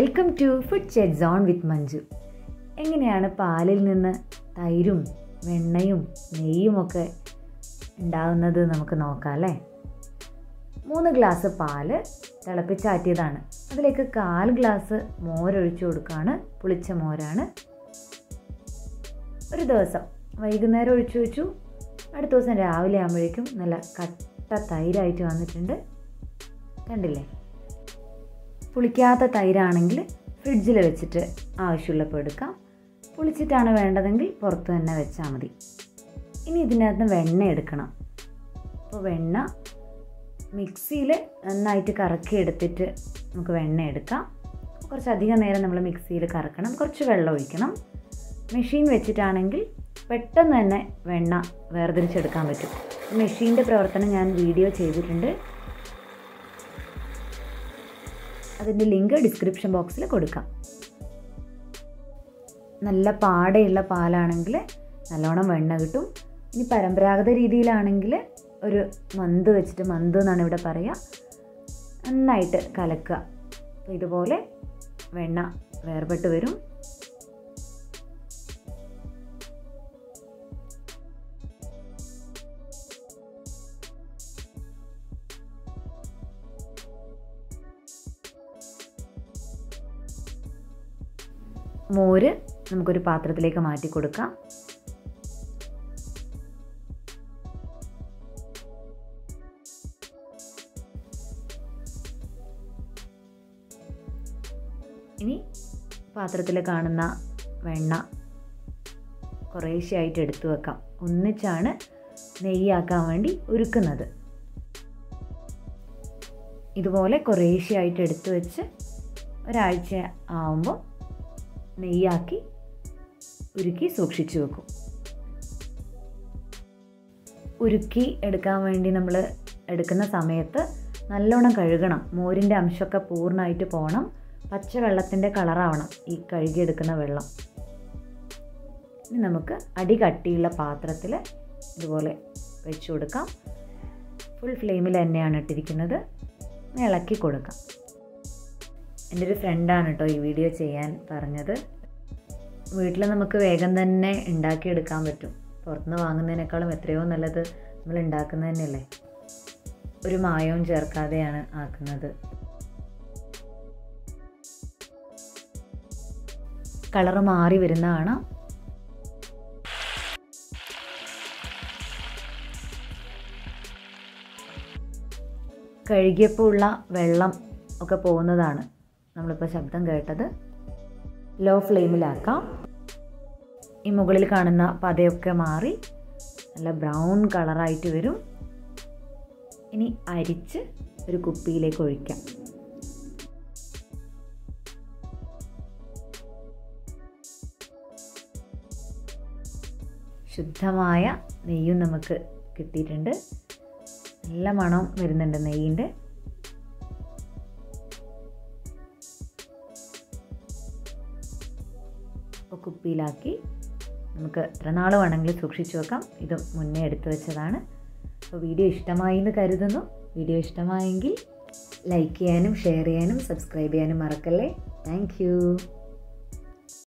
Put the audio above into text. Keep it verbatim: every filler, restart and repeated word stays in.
Welcome to food check zone with Manju. എങ്ങനെയാണ് പാലിൽ നിന്ന് തൈരും വെണ്ണയും നെയ്യുമൊക്കെ ഉണ്ടാകുന്നത് നമുക്ക് നോക്കാം അല്ലേ. മൂന്ന് ഗ്ലാസ് പാല് തിളപ്പിച്ചാറ്റിയതാണ്. അതിലേക്ക് കാൽ ഗ്ലാസ് മോരൊഴിച്ചു കൊടുക്കുകയാണ്. പുളിച്ച മോരാണ്. ഒരു ദിവസം വൈകുന്നേരം ഒഴിച്ചു വെച്ചു. അടുത്ത ദിവസം രാവിലെ ആകുമ്പോഴേക്കും നല്ല കട്ട തൈരായിട്ട് വന്നിട്ടുണ്ട്. കണ്ടില്ലേ? പുളിക്കാത്ത തൈരാണെങ്കിൽ ഫ്രിഡ്ജിൽ വെച്ചിട്ട് ആവശ്യമുള്ളപ്പോൾ എടുക്കാം. പുളിച്ചിട്ടാണ് വേണ്ടതെങ്കിൽ പുറത്ത് തന്നെ വെച്ചാൽ മതി. ഇനി ഇതിനകത്ത് വെണ്ണ എടുക്കണം. അപ്പോൾ വെണ്ണ മിക്സിയിൽ നന്നായിട്ട് കറക്കി എടുത്തിട്ട് നമുക്ക് വെണ്ണ എടുക്കാം. കുറച്ചധികം നേരം നമ്മൾ മിക്സിയിൽ കറക്കണം. കുറച്ച് വെള്ളം ഒഴിക്കണം. മെഷീൻ വെച്ചിട്ടാണെങ്കിൽ പെട്ടെന്ന് തന്നെ വെണ്ണ വേർതിരിച്ചെടുക്കാൻ പറ്റും. മെഷീൻ്റെ പ്രവർത്തനം ഞാൻ വീഡിയോ ചെയ്തിട്ടുണ്ട്. അതിൻ്റെ ലിങ്ക് ഡിസ്ക്രിപ്ഷൻ ബോക്സിൽ കൊടുക്കാം. നല്ല പാടയുള്ള പാലാണെങ്കിൽ നല്ലോണം വെണ്ണ കിട്ടും. ഇനി പരമ്പരാഗത രീതിയിലാണെങ്കിൽ ഒരു മന്ത് വെച്ചിട്ട്, മന്ത് എന്നാണ് ഇവിടെ പറയുക, നന്നായിട്ട് കലക്കുക. അപ്പോൾ ഇതുപോലെ വെണ്ണ വേർപെട്ട് വരും. മോര് നമുക്കൊരു പാത്രത്തിലേക്ക് മാറ്റി കൊടുക്കാം. ഇനി പാത്രത്തിൽ കാണുന്ന വെണ്ണ കുറേശ്ശെയായിട്ട് എടുത്തു വെക്കാം. ഒന്നിച്ചാണ് നെയ്യാക്കാൻ വേണ്ടി ഉരുക്കുന്നത്. ഇതുപോലെ കുറേശ്ശെയായിട്ട് എടുത്തു വെച്ച് ഒരാഴ്ച ആവുമ്പോൾ നെയ്യാക്കി ഉരുക്കി സൂക്ഷിച്ചു വെക്കും. ഉരുക്കി എടുക്കാൻ വേണ്ടി നമ്മൾ എടുക്കുന്ന സമയത്ത് നല്ലോണം കഴുകണം. മോരിൻ്റെ അംശമൊക്കെ പൂർണ്ണമായിട്ട് പോകണം. പച്ച വെള്ളത്തിൻ്റെ കളറാവണം ഈ കഴുകിയെടുക്കുന്ന വെള്ളം. ഇനി നമുക്ക് അടി കട്ടിയുള്ള പാത്രത്തിൽ ഇതുപോലെ വെച്ച് കൊടുക്കാം. ഫുൾ ഫ്ലെയിമിൽ തന്നെയാണ് ഇട്ടിരിക്കുന്നത്. ഇളക്കി കൊടുക്കാം. എൻ്റെ ഒരു ഫ്രണ്ടാണ് കേട്ടോ ഈ വീഡിയോ ചെയ്യാൻ പറഞ്ഞത്. വീട്ടിൽ നമുക്ക് വേഗം തന്നെ ഉണ്ടാക്കിയെടുക്കാൻ പറ്റും. പുറത്തുനിന്ന് വാങ്ങുന്നതിനേക്കാളും എത്രയോ നല്ലത് നമ്മൾ ഉണ്ടാക്കുന്നത് തന്നെയല്ലേ. ഒരു മായവും ചേർക്കാതെയാണ് ആക്കുന്നത്. കളറ് മാറി വരുന്ന കാണാം. കഴുകിയപ്പോൾ ഉള്ള വെള്ളം ഒക്കെ പോകുന്നതാണ് നമ്മളിപ്പോൾ ശബ്ദം കേട്ടത്. ലോ ഫ്ലെയിമിലാക്കാം. ഈ മുകളിൽ കാണുന്ന പതയൊക്കെ മാറി നല്ല ബ്രൗൺ കളറായിട്ട് വരും. ഇനി അരിച്ച് ഒരു കുപ്പിയിലേക്ക് ഒഴിക്കാം. ശുദ്ധമായ നെയ്യും നമുക്ക് കിട്ടിയിട്ടുണ്ട്. നല്ല മണം വരുന്നുണ്ട് നെയ്യിൻ്റെ. അപ്പോൾ കുപ്പിയിലാക്കി നമുക്ക് എത്ര നാൾ വേണമെങ്കിലും സൂക്ഷിച്ചു വെക്കാം. ഇത് മുന്നേ എടുത്തു വെച്ചതാണ്. അപ്പോൾ വീഡിയോ ഇഷ്ടമായി എന്ന് കരുതുന്നു. വീഡിയോ ഇഷ്ടമായെങ്കിൽ ലൈക്ക് ചെയ്യാനും ഷെയർ ചെയ്യാനും സബ്സ്ക്രൈബ് ചെയ്യാനും മറക്കല്ലേ. Thank U.